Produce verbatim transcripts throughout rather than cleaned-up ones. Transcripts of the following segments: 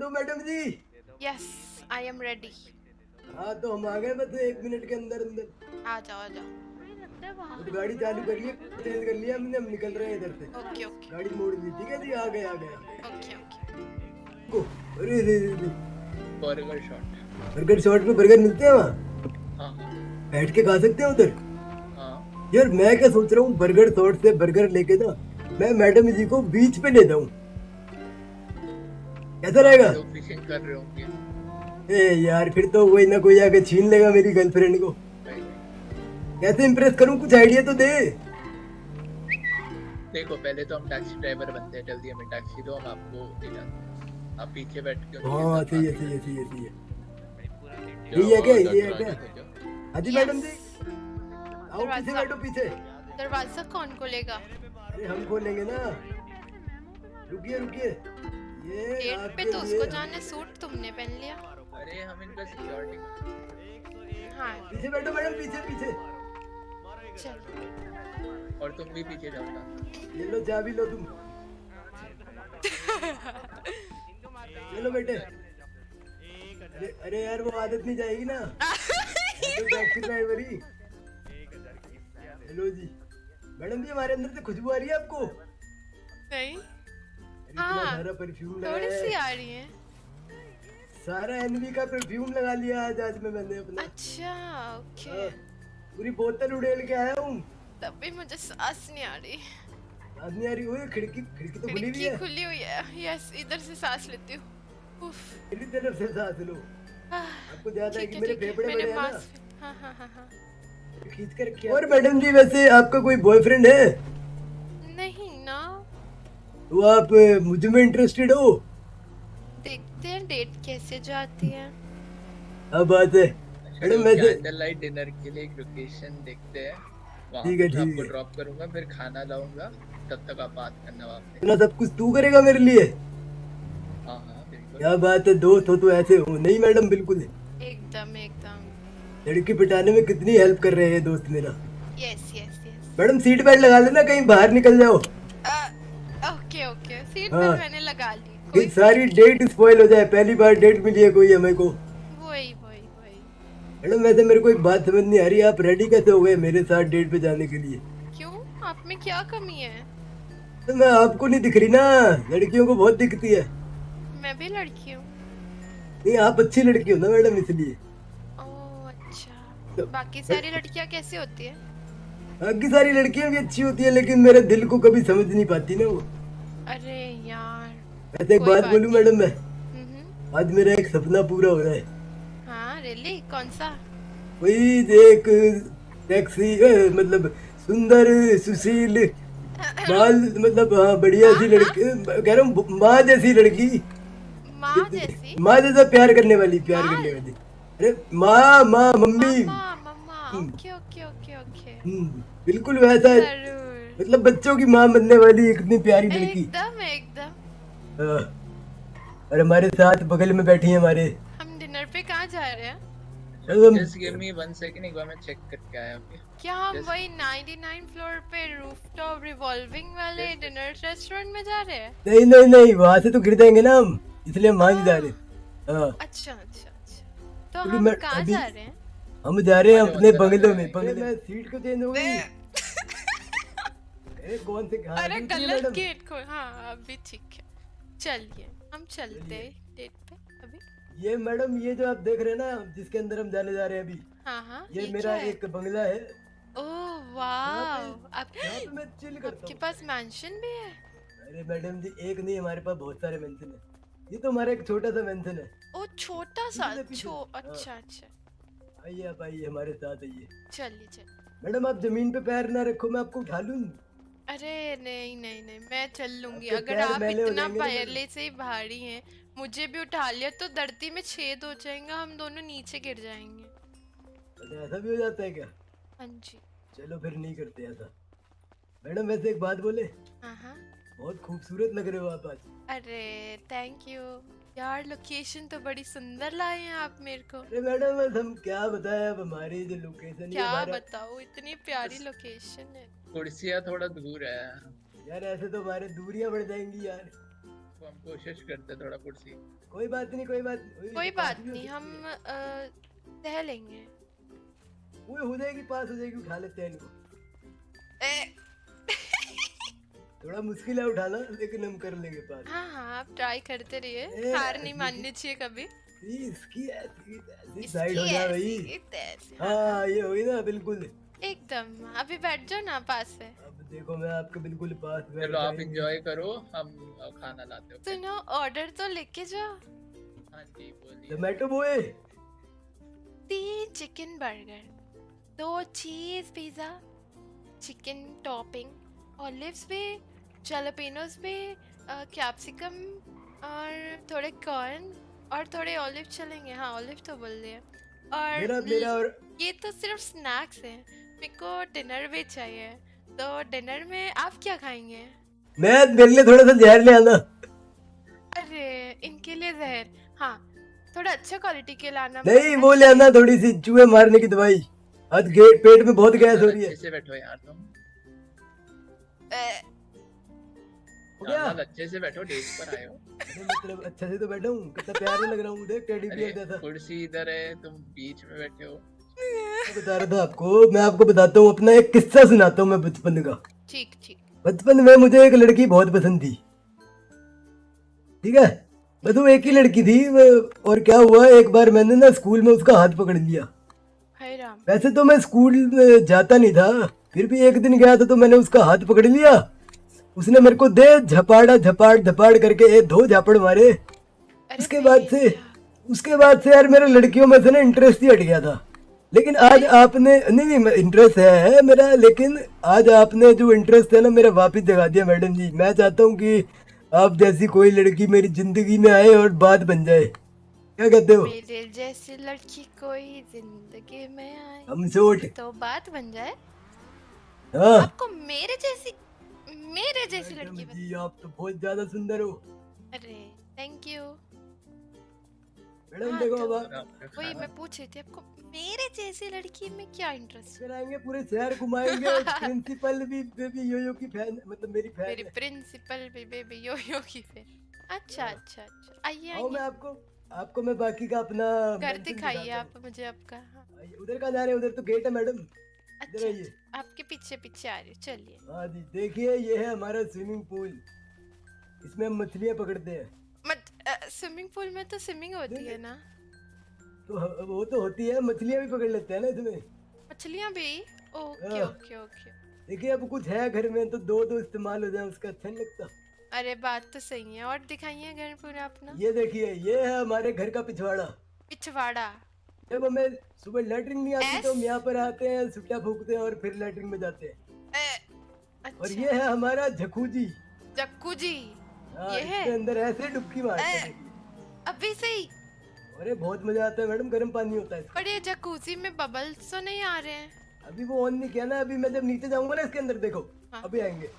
हो madam ji? Yes I am ready. हाँ तो हम आ गए बस एक मिनट के अंदर अंदर। आ जाओ आ जाओ। तो गाड़ी चालू करिए, चेंज कर लिया हमने, हम निकल रहे हैं इधर से। ओके ओके गाड़ी मोड़ ली, ठीक है जी, आ गए आ गए आ गए। Okay okay. को अरे रे रे रे, बर्गर शॉट। बर्गर शॉट में बर्गर मिलते हैं वहाँ? हाँ हाँ बैठ के खा सकते हैं उधर? हाँ। यार मैं क्या सोच रहा हूँ, बर्गर शॉट से बर्गर लेके ना मैं मैडम जी को बीच पे ले जाऊँ, कैसा रहेगा? लोग फिशिंग कर रहे होंगे। ए यार फिर तो कोई ना कोई आके छीन लेगा मेरी गर्लफ्रेंड को। कैसे इम्प्रेस करूँ, कुछ आइडिया तो दे। देखो पहले तो हम टैक्सी ड्राइवर बनते हैं, जल्दी हमें टैक्सी दो, हम आपको ले जाते हैं। आप पीछे बैठ के उनके हाँ साथ सही है बात सही है करो। सही है सही है। जाओ, यही है क्या, और यही है दरवाजे क्या? पे जाओ। हाँ जी Yes. मैडम जी, आओ पीछे दरवाजा बैठो पीछे। दरवाजा कौन खोलेगा? अरे हम खोलेंगे ना, रुकिए रुकिए। ये गेट पे आपके तो लिए उसको जाने, सूट तुमने पहन लिया। अरे हम इनका सिक्योरिटी। हाँ पीछे बैठो मैडम, पीछे पीछे। चल। और तुम भी पीछे जाओ ना। ये लो चाबी लो तुम, ये लो बेटे। अरे अरे यार वो आदत नहीं जाएगी ना, टैक्सी ड्राइवर ही। हेलो जी मैडम जी, हमारे अंदर से खुशबू आ रही है आपको? नहीं अरे इतना हाँ, सारा परफ्यूम लगा थोड़ी सी है, आ रही है। सारा एनवी का परफ्यूम लगा लिया आज आज में मैंने अपना। अच्छा ओके। हाँ, पूरी बोतल उड़ेल के आया हूँ। तब भी मुझे सांस नहीं आ रही। आज नहीं आ रही हुई, खिड़की खिड़की तो खुली हुई खिड़की है। खुली हुई है। यस इधर से सांस लेती हूँ। उफ। मेरी तरफ से सांस लो, आपको ज्यादा है ठीक कि है मेरे ठीक है, फेफड़े मैंने बड़े हैं ना, मास्क। हाँ हाँ हाँ हाँ। खींच कर रखे। और मैडम जी वैसे आपका कोई बॉयफ्रेंड है? नहीं ना, तो आप अ, मुझ में इंटरेस्टेड हो? देखते हैं डेट कैसे जाती है। अब बात है मैडम वैसे। कैंडल लाइट डिनर के लिए एक लोकेशन देखते हैं, वहाँ ठीक है पे मैं ठीक आपको है, ड्रॉप करूंगा, फिर खाना लाऊंगा, तब तक आप बात करना वहाँ पे। इतना सब कुछ तू करेगा मेरे लिए? हाँ हाँ बिल्कुल। क्या बात है, दोस्त हो तो ऐसे हो। नहीं मैडम बिल्कुल, एकदम एकदम। लड़की पिटाने में कितनी हेल्प कर रहे हैं दोस्त मेरा। Yes yes yes. Madam seat belt लगा लेना, कहीं बाहर निकल जाओ। ओके ओके, सीट हाँ। बेल्ट मैंने लगा ली। कि कोई सारी डेट स्पॉइल हो जाए, पहली बार डेट मिली है कोई हमें को। वही वही वही। मैडम वैसे मेरे को एक बात समझ नहीं आ रही, आप रेडी कैसे हो गए मेरे साथ डेट पे जाने के लिए? क्यों, आप में क्या कमी है? तो मैं आपको नहीं दिख रही ना, लड़कियों को बहुत दिखती है। मैं भी लड़की हूँ। नहीं आप अच्छी लड़की हो ना मैडम, इसलिए। ओह अच्छा, तो बाकी सारी लड़कियाँ कैसी होती है? बाकी सारी लड़कियां भी अच्छी होती है, लेकिन मेरे दिल को कभी समझ नहीं पाती ना वो। अरे यार। ऐसे एक कोई बात बात बोलूं नहीं। मैडम मैं, हम्म। आज मेरा एक सपना पूरा हो रहा है। हाँ रियली, कौन सा? वही एक टैक्सी मतलब सुंदर सुशील माल, मतलब हाँ बढ़िया सी लड़की, कह रहा हूँ माँ जैसी लड़की, माँ जैसी? माँ जैसा प्यार करने वाली, प्यार माल? करने वाली। अरे माँ माँ मम्मी। मम्मा मम्मा। Hmm, okay okay okay okay. Hmm, बिल्कुल वैसा है, जरूर। मतलब बच्चों की माँ बनने वाली इतनी प्यारी लड़की। एकदम एकदम। हाँ, और हमारे साथ बगल में बैठी है हमारे। हम डिनर पे कहाँ जा रहे हैं? चलो हम- just give me one second, एक बार मैं चेक करके आया अभी। क्या हम Just- वही निन्यानवे फ्लोर पे रूफटॉप रिवॉल्विंग वाले डिनर रेस्टोरेंट में जा रहे हैं? नहीं नहीं नहीं, वहाँ से तो गिर जाएंगे ना हम, इसलिए हम वहाँ नहीं जा रहे। हाँ अच्छा अच्छा अच्छा, तो क्योंकि हम मैं कहाँ अभी- जा रहे हैं? हम जा रहे हैं अरे अपने अंदर आ बंगलों जाओ, में। बंगले में सीट को चेंज हो गई। अरे कौन से, हाँ, अरे रुकिए गलत मैडम। गेट खोल। हाँ अभी ठीक है, चलिए हम चलते हैं डेट पे अभी। ये मैडम, ये जो आप देख रहे हैं ना, जिसके अंदर हम जाने जा रहे हैं अभी, हाँ हाँ ये ये मेरा क्या है? एक बंगला है। ओह यहाँ वाह, पे आप यहाँ पे मैं चिल करता आपके हूँ। पास मैंशन भी है? अरे मैडम जी एक नहीं, हमारे पास बहुत सारे मेंशन है। ये तो हमारा एक छोटा सा मेंशन है। ओ छोटा सा, पीछे, पीछे। छो हाँ। अच्छा अच्छा। आइए आप, आइए हमारे साथ आइए। चलिए चलिए। मैडम आप जमीन पे पैर ना रखो, मैं आपको उठा लूँ। अरे नहीं नहीं नहीं, मैं चल लूंगी। आपके अगर पैर आप मैले हो इतना जाएंगे ना मैडम। पहले से ही भारी हैं, मुझे भी उठा लिया तो धरती में छेद हो जाएगा, हम दोनों नीचे गिर जाएंगे। अच्छा ऐसा भी हो जाता है क्या? हाँ जी। चलो फिर नहीं करते ऐसा। मैडम वैसे एक बात बोले, हाँ हाँ। बहुत खूबसूरत लग रहे हो आप आज। अरे थैंक यू यार, लोकेशन तो बड़ी सुंदर लाए हैं आप मेरे को। अरे मैडम बस हम क्या बताएं, अब हमारी जो लोकेशन क्या हमारा... बताओ, इतनी प्यारी लोकेशन है। कुर्सियाँ थोड़ा दूर है। यार ऐसे तो हमारे दूरियां बढ़ जाएंगी यार। तो हम कोशिश करते हैं थोड़ा कुर्सी। कोई बात नहीं, कोई बात नहीं, कोई बात नहीं, हम अ, तह लेंगे। वो हो जाएगी, पास हो जाएगी, उठा लेते हैं इनको। ए, थोड़ा मुश्किल है उठाना, लेकिन हम कर लेंगे पास। हाँ हाँ आप ट्राई करते रहिए, ए, हार नहीं माननी चाहिए कभी। इसकी ऐसी ऐसी इसकी साइड हो जा भाई। ऐसी तैसी, हाँ ये हुई ना बिल्कुल एकदम। अभी बैठ जाओ ना पास से। अब देखो मैं आपके बिल्कुल पास बैठ चलो आप जाएंगे। एंजॉय करो, हम अ, खाना लाते हो। सुनो ऑर्डर तो लेके जाओ। हाँ जी बोलिए। जोमेटो बॉय, तीन चिकन बर्गर, दो cheese pizza, chicken topping, olives पे, जलापेनोस पे, कैप्सिकम और थोड़े कॉर्न और थोड़े ऑलिव चलेंगे। हाँ ऑलिव तो बोल दिया। और मेरा मेरा और ये तो सिर्फ स्नैक्स हैं, मेरे को डिनर भी चाहिए। तो डिनर में आप क्या खाएंगे? मैं मेरे लिए थोड़ा सा जहर ले आना। अरे इनके लिए जहर, हाँ थोड़ा अच्छा क्वालिटी के लाना। नहीं वो ले आना, थोड़ी सी चूहे मारने की दवाई। आज गेट पेट में बहुत गैस हो रही है। अच्छे से बैठो यार तुम। ए, हो गया? जाना, अच्छे से बैठो, डेट पर आए हो। अरे मतलब अच्छा से तो बैठा हूँ, कितना प्यारा लग रहा हूँ, देख टेडी अरे बियर जैसा। कुर्सी इधर है, तुम बीच में बैठे हो। मैं बता रहा था आपको, मैं आपको बताता हूँ, अपना एक किस्सा सुनाता हूँ मैं बचपन का। ठीक ठीक। बचपन में मुझे एक लड़की बहुत पसंद थी, ठीक है, बस वो एक ही लड़की थी। वो- और क्या हुआ, एक बार मैंने ना स्कूल में उसका हाथ पकड़ लिया। हाय राम। वैसे तो मैं स्कूल में जाता नहीं था, फिर भी एक दिन गया था तो मैंने उसका हाथ पकड़ लिया। उसने मेरे को दे झपाड़ा झपाड़ झपाड़ करके ए दो झापड़ मारे। अरे उसके बाद भाई, से उसके बाद से यार मेरा लड़कियों में से ना इंटरेस्ट ही हट गया था। लेकिन आज आपने, नहीं नहीं इंटरेस्ट है मेरा, लेकिन आज आपने जो इंटरेस्ट है ना मेरा वापस जगा दिया मैडम जी। मैं चाहता हूँ कि आप जैसी कोई लड़की मेरी जिंदगी में आए और बात बन जाए। क्या कहते हो? मेरे जैसी लड़की कोई जिंदगी में आए हम सोच तो बात बन जाए। हाँ आपको मेरे जैसी मेरे जैसी मैडम लड़की बन... जी आप तो बहुत ज्यादा सुंदर हो अरे थैंक यू। मैडम। हाँ, देखो तो- अब आप वही मैं पूछ रही थी, आपको मेरे जैसी लड़की में क्या इंटरेस्ट? कराएंगे, पूरे शहर घुमाएंगे। और प्रिंसिपल भी बेबी योयो की फैन, मतलब मेरी फैन मेरी है। प्रिंसिपल भी बेबी यो यो की फिर। अच्छा अच्छा अच्छा आइए आओ मैं आइए, आपको आपको मैं बाकी का अपना घर mansion दिखाइए दिखाता आप मुझे आपका। हाँ। हूँ। आइए, उधर का जा रहे हैं, उधर तो गेट है मैडम। इधर अच्छा आइए। अच्छा, आपके पीछे पीछे आ रही हूँ, चलिए। हाँ जी देखिए, ये है हमारा स्विमिंग पूल। इसमें हम मछलियाँ पकड़ते हैं। मत स्विमिंग पूल में तो स्विमिंग होती है ना? तो ह- वो तो होती है, मछलियाँ भी पकड़ लेते हैं ना इसमें। मछलियाँ भी? ओके हाँ। Okay okay. देखिए अब कुछ है घर में तो दो दो इस्तेमाल हो जाए, उसका अच्छा नहीं लगता। अरे बात तो सही है। और दिखाइए घर पूरा अपना। ये देखिए, ये है हमारे घर का पिछवाड़ा। पिछवाड़ा? जब हमें सुबह लैट्रिन नहीं आती तो हम ऐस- यहाँ पर आते हैं, सुट्टा फूकते हैं और फिर लैट्रिन में जाते हैं। ए, और अच्छा ये है हमारा जकूजी। जक्कूजी। हाँ, ये है? इसके अंदर ऐसे डुबकी मारते ए, हैं। अभी से ही? अरे बहुत मजा आता है मैडम, गर्म पानी होता है इसका। पर ये जकूजी में बबल्स तो नहीं आ रहे हैं? अभी वो ऑन नहीं किया ना, अभी मैं जब नीचे जाऊंगा ना इसके अंदर देखो, हाँ। अभी आएंगे।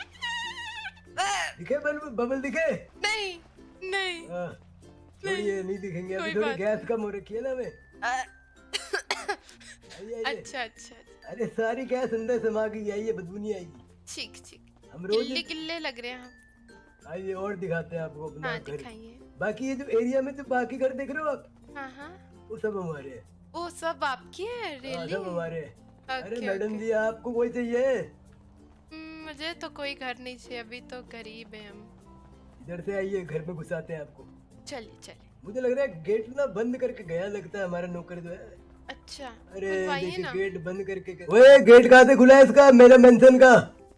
ए, दिखे बबल बबल दिखे? नहीं नहीं। हाँ, छोड़िए नहीं दिखेंगे, अभी कोई थोड़ी बात गैस कम हो रखी है ना हमें। अ, आइए आइए। अच्छा अच्छा अच्छा, अरे सारी गैस अंदर समा गई, आइए बदबू नहीं आएगी। ठीक ठीक। हम रोज गिल्ले गिल्ले लग रहे हैं हम। आइए और दिखाते हैं आपको अपना हाँ घर। दिखाइए। बाकी ये जो एरिया में जो बाकी घर देख रहे हो आप, हाँ हाँ, वो सब हमारे हैं। वो सब आपकी है? हाँ, रियली? सब हमारे हैं। अरे ओके मैडम ओके। जी आपको कोई चाहिए? हम्म, मुझे तो कोई घर नहीं चाहिए, अभी तो गरीब है हम। इधर से आइए, घर में घुसाते हैं आपको। चलिए चलिए। मुझे लग रहा है गेट ना बंद करके गया लगता है हमारा नौकर जो है। अच्छा अरे खुलवाइए देखिए ना। गेट बंद करके गया। ओए गेट कहाँ से खुला है इसका, मेरा मेंशन का?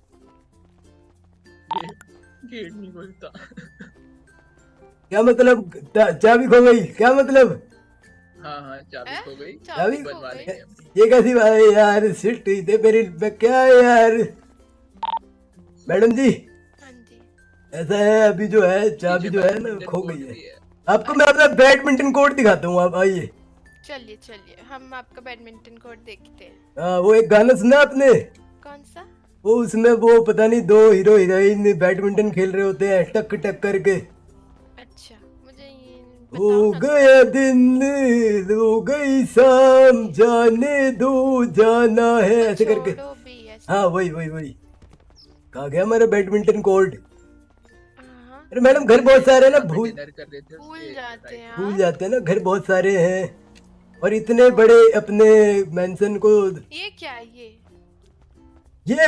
गेट नहीं खुलता। क्या मतलब, चा- चाबी खो गई क्या मतलब? हाँ हाँ चाबी हैं? खो गई। चाबी खो बनवा गई? लेंगे हम। ये कैसी बात है यार, सिट इधर मेरी क्या है यार। मैडम जी हाँ जी। ऐसा है, अभी जो है चाबी पीछे जो है ना बैडमिंटन खो कोर्ट गई है। भी है। आपको मैं अपना बैडमिंटन कोर्ट दिखाता हूँ, आप आइए। चलिए चलिए, हम आपका बैडमिंटन कोर्ट देखते हैं। हाँ, वो एक गाना सुना आपने? कौन सा? वो उसमें वो पता नहीं दो हीरो हीरोइन बैडमिंटन खेल रहे होते हैं टक टक करके। अच्छा मुझे ये हो बताओ ना। गया दिन, हो गई शाम, जाने दो जाना है, तो ऐसे करके। छोड़ो भी ऐसे। हाँ वही वही वही। कहाँ गया हमारा बैडमिंटन कोर्ट? हाँ अरे मैडम घर बहुत सारे हैं ना, भूल डिनर कर रहे थे भूल उसके जाते हैं भूल आप। जाते हैं ना, घर बहुत सारे हैं और इतने बड़े अपने मेंशन को। ये क्या है ये? ये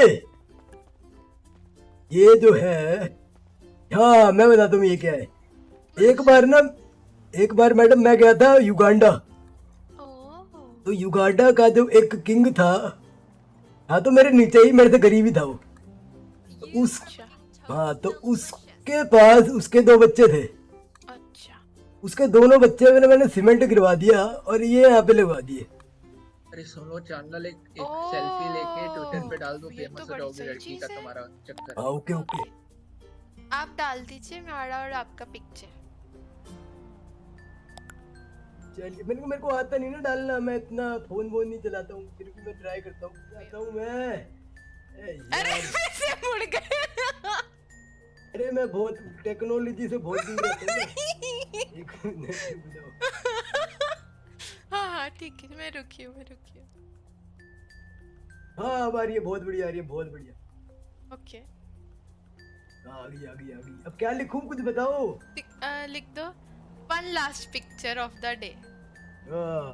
ये जो है, हाँ मैं बताता हूँ ये क्या है। एक बार ना, एक बार मैडम मैं गया था युगांडा, ओह तो युगांडा का जो एक किंग था, हाँ तो मेरे नीचे ही, मेरे से गरीब ही था वो, तो उस अच्छा हाँ तो उसके पास उसके दो बच्चे थे, अच्छा। उसके दोनों बच्चे मैंने मैंने सीमेंट गिरवा दिया और ये यहाँ पे लगवा दिए। अरे सुनो चैनल, एक एक ओह, सेल्फी लेके ट्विटर पे डाल दो, ये तो फेमस हो बड़ी जाओगे सही लड़की चीज का है। तुम्हारा चक्कर। हाँ ओके ओके। आप डाल दीजिए मेरा और आपका पिक्चर। चलिए, मेरे को मेरे को आता नहीं ना डालना, मैं इतना फोन वोन नहीं चलाता हूँ, फिर भी मैं ट्राई करता हूँ, जाता हूँ मैं। ए अरे यार, से मुड़ गए। अरे मैं बहुत टेक्नोलॉजी से बहुत दूर रहता हूँ ना। एक मिनट रुक जाओ। हाँ हाँ ठीक है, मैं रुकी हूँ मैं रुकी हूँ। हाँ अब आ रही है, बहुत बढ़िया आ रही है, बहुत बढ़िया। ओके हाँ आ गई आ गई आ गई। अब क्या लिखूं, कुछ बताओ। लिख- अ, लिख दो one last picture of the day. हाँ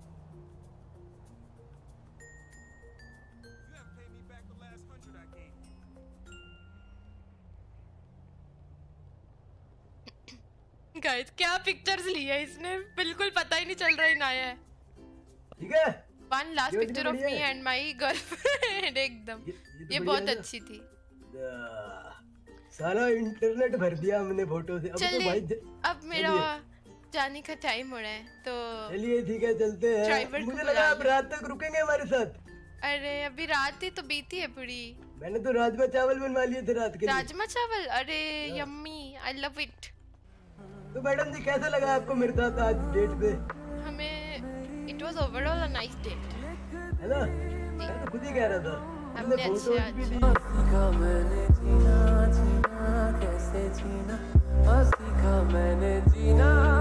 गाइस क्या पिक्चर्स ली है इसने, बिल्कुल पता ही नहीं चल रहा है नया है। ठीक है, वन लास्ट ये पिक्चर ऑफ बढ़िया मी है। एंड माय गर्लफ्रेंड एकदम। ये, ये, तो ये बढ़िया बहुत है ना। अच्छी थी। आ, सारा इंटरनेट भर दिया हमने फोटो से। अब तो चलिए भाई ज- अब मेरा जाने का टाइम हो रहा है तो चलिए ठीक है, चलते ड्राइवर हैं। को मुझे बुला लगा आप लो। रात तक रुकेंगे हमारे साथ। अरे अभी रात ही तो बीती है पूरी। मैंने तो राजमा चावल बनवा लिए थे रात के लिए। राजमा चावल, अरे यम्मी, आई लव इट। तो मैडम जी कैसा लगा आपको मेरे साथ आज डेट पे, हमें it was overall a nice date. है ना? मैं तो खुद ही कह रहा था। हमने हमने अच्छे फोटोज भी ली। सीखा मैंने जीना जीना कैसे जीना, और सीखा मैंने जीना